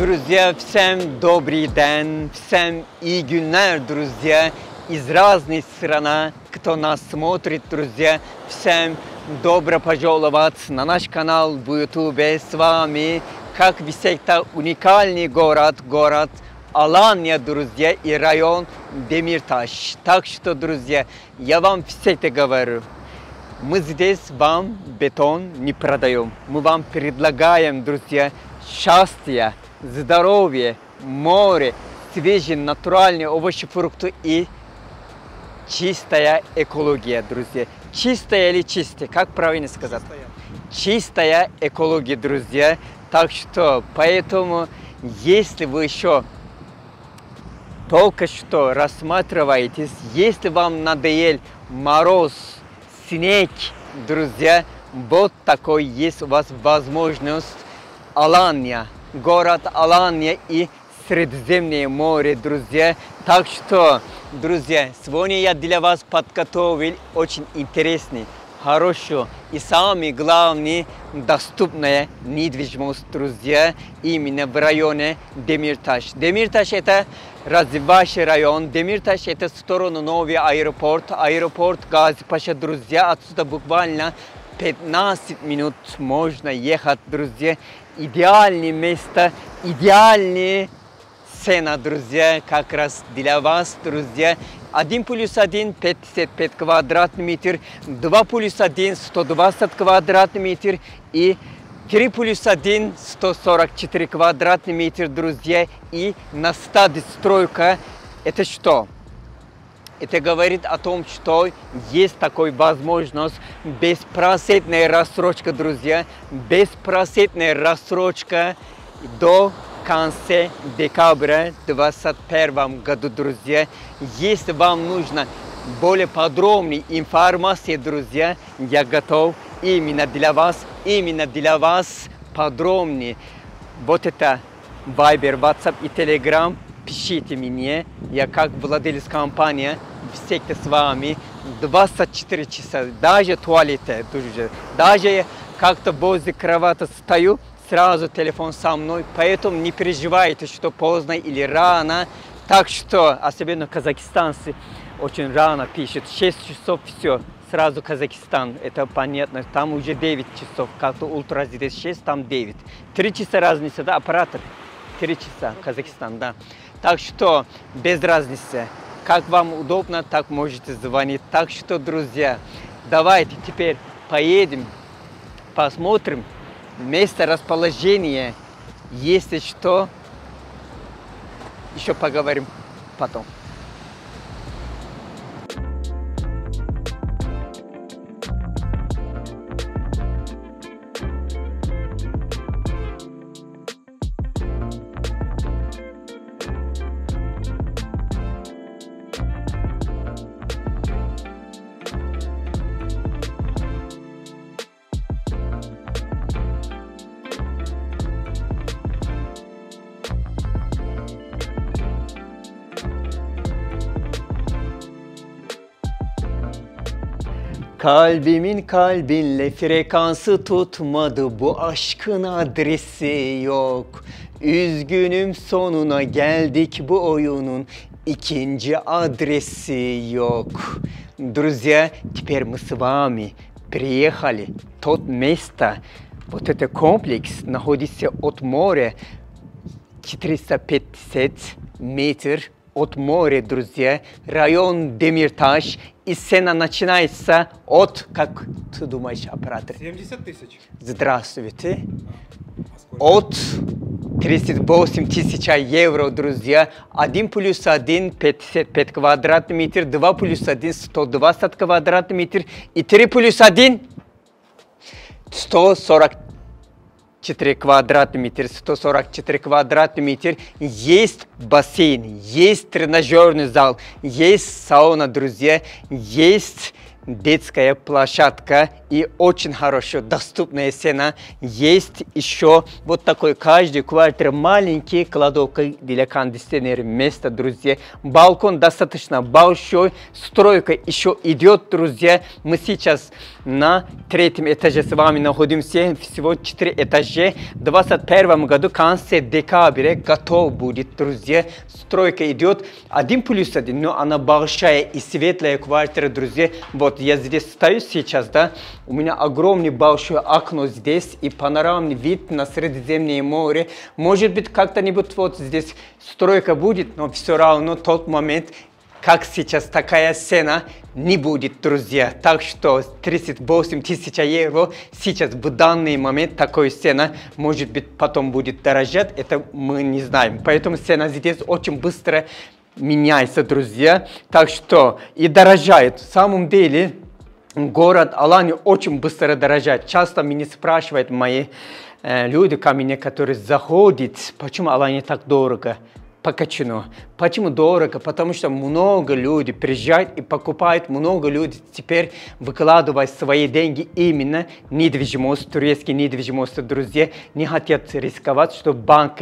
Друзья, всем добрый день, всем iyi günler, друзья, из разных стран, кто нас смотрит, друзья, всем добро пожаловать на наш канал в YouTube. С вами, как всегда, уникальный город Алания, друзья, и район Демирташ. Так что, друзья, я вам всегда говорю, мы здесь вам бетон не продаем. Мы вам предлагаем, друзья, счастье, здоровье, море, свежие натуральные овощи, фрукты и чистая экология, друзья. Чистая или чистая, как правильно сказать? Чистая экология, друзья. Так что, поэтому, если вы еще только что рассматриваетесь, если вам надоел мороз, снег, друзья, вот такой есть у вас возможность. Алания, город Алания и Средиземное море, друзья. Так что, друзья, сегодня я для вас подготовил очень интересный, хороший и самый главный доступная недвижимость, друзья, именно в районе Демирташ. Демирташ это развивающий район, Демирташ это в сторону новый аэропорт, аэропорт Газипаша, друзья, отсюда буквально 15 минут можно ехать, друзья. Идеальное место, идеальная цена, друзья, как раз для вас, друзья. 1+1 55 квадратный метр, 2+1 120 квадратный метр и 3+1 144 квадратный метр, друзья. И на стадии стройка это что? Это говорит о том, что есть такая возможность, беспроцентная рассрочка, друзья, беспроцентная рассрочка до конца декабря 2021 году, друзья. Если вам нужна более подробная информация, друзья, я готов именно для вас подробнее. Вот это Viber, WhatsApp и Telegram. Пишите мне, я как владелец компании всегда с вами 24 часа, даже в туалете, даже я как-то возле кровати стою, сразу телефон со мной, поэтому не переживайте, что поздно или рано. Так что, особенно казахстанцы, очень рано пишут, 6 часов все, сразу Казахстан, это понятно, там уже 9 часов, как-то утро здесь 6, там 9. 3 часа разница, да, оператор? 3 часа, Казахстан, да. Так что, без разницы, как вам удобно, так можете звонить. Так что, друзья, давайте теперь поедем, посмотрим место расположения. Если что, еще поговорим потом. Kalbimin kalbinle frekansı tutmadı, bu aşkın adresi yok. Üzgünüm, sonuna geldik bu oyunun, ikinci adresi yok. Друзья, теперь мы с вами приехали в тот место, вот этот комплекс находится от моря 450 метров от моря, друзья, район Демирташ, и цена начинается от, как ты думаешь, оператор? 70 тысяч. Здравствуйте. От 38 тысяч евро, друзья. 1+1 55 квадратный метр, 2+1 120 квадратный метр и 3+1 144 квадратный метр, 144 квадратный метр. Есть бассейн, есть тренажерный зал, есть сауна, друзья, есть детская площадка и очень хорошо доступная цена. Есть еще вот такой каждый квартира маленький кладовка для кондиционера место, друзья. Балкон достаточно большой, стройка еще идет, друзья. Мы сейчас на 3-м этаже с вами находимся, всего 4 этажа. В 2021 году в конце декабря готов будет, друзья. Стройка идет 1+1, но она большая и светлая квартира, друзья. Вот я здесь стою сейчас, да, у меня огромное большое окно здесь и панорамный вид на Средиземное море. Может быть, как-то-нибудь вот здесь стройка будет, но все равно тот момент, как сейчас такая цена, не будет, друзья. Так что 38 тысяч евро сейчас в данный момент такой цена, может быть, потом будет дорожать, это мы не знаем. Поэтому цена здесь очень быстро меняется, друзья. Так что и дорожает. В самом деле, город Алания очень быстро дорожает. Часто меня спрашивают мои люди ко мне, которые заходят, почему Алания так дорого. Почему? Почему дорого? Потому что много людей приезжают и покупают, много людей теперь выкладывают свои деньги именно в недвижимость, турецкие недвижимость, друзья. Не хотят рисковать, что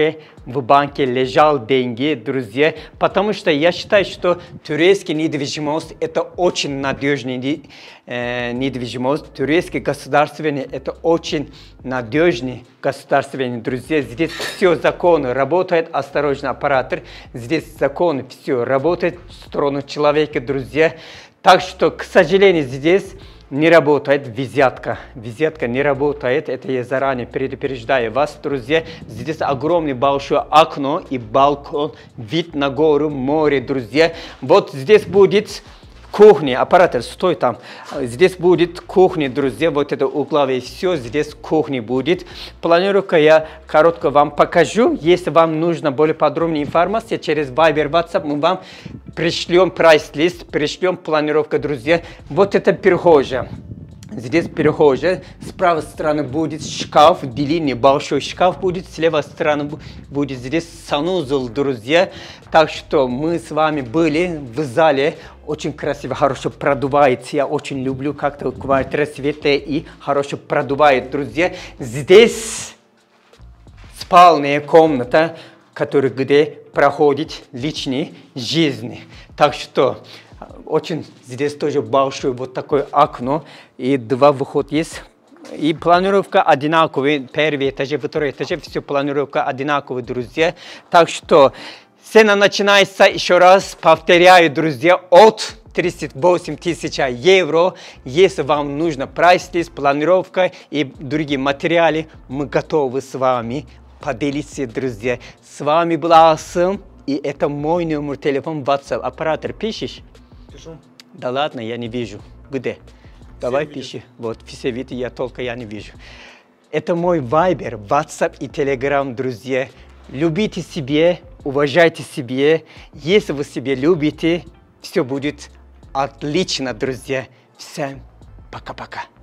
в банке лежал деньги, друзья. Потому что я считаю, что турецкая недвижимость это очень надежная недвижимость. Турецкий государственный это очень надежный государственный, друзья. Здесь все законы работает, осторожно, оператор. Здесь законы все работает в сторону человека, друзья. Так что, к сожалению, здесь не работает взятка. Взятка не работает. Это я заранее предупреждаю вас, друзья. Здесь огромное большое окно и балкон, вид на гору, море, друзья. Вот здесь будет кухня, оператор, стой там. Здесь будет кухня, друзья, вот это угловое все, здесь кухня будет. Планировка я коротко вам покажу. Если вам нужна более подробная информация, через Viber, WhatsApp мы вам пришлем прайс-лист, пришлем планировку, друзья. Вот это прихожая. Здесь прихожая, с правой стороны будет шкаф, длинный большой шкаф будет, с левой стороны будет здесь санузел, друзья. Так что мы с вами были в зале, очень красиво, хорошо продувает. Я очень люблю, как-то квартира светлая и хорошо продувает, друзья. Здесь спальная комната, где проходит личная жизнь. Так что очень здесь тоже большое вот такое окно и 2 выхода есть. И планировка одинаковая. Первый этаж, второй этаж, все планировка одинаковая, друзья. Так что цена начинается, еще раз повторяю, друзья, от 38 тысяч евро. Если вам нужно прайс-лист, планировка и другие материалы, мы готовы с вами поделиться, друзья. С вами был Асым, и это мой номер телефона WhatsApp. Оператор, пишешь? Пишу. Да ладно, я не вижу. Где? Давай пиши. Вот, все видят, я не вижу. Это мой Viber, WhatsApp и Telegram, друзья. Любите себя, уважайте себя. Если вы себя любите, все будет отлично, друзья. Всем пока-пока.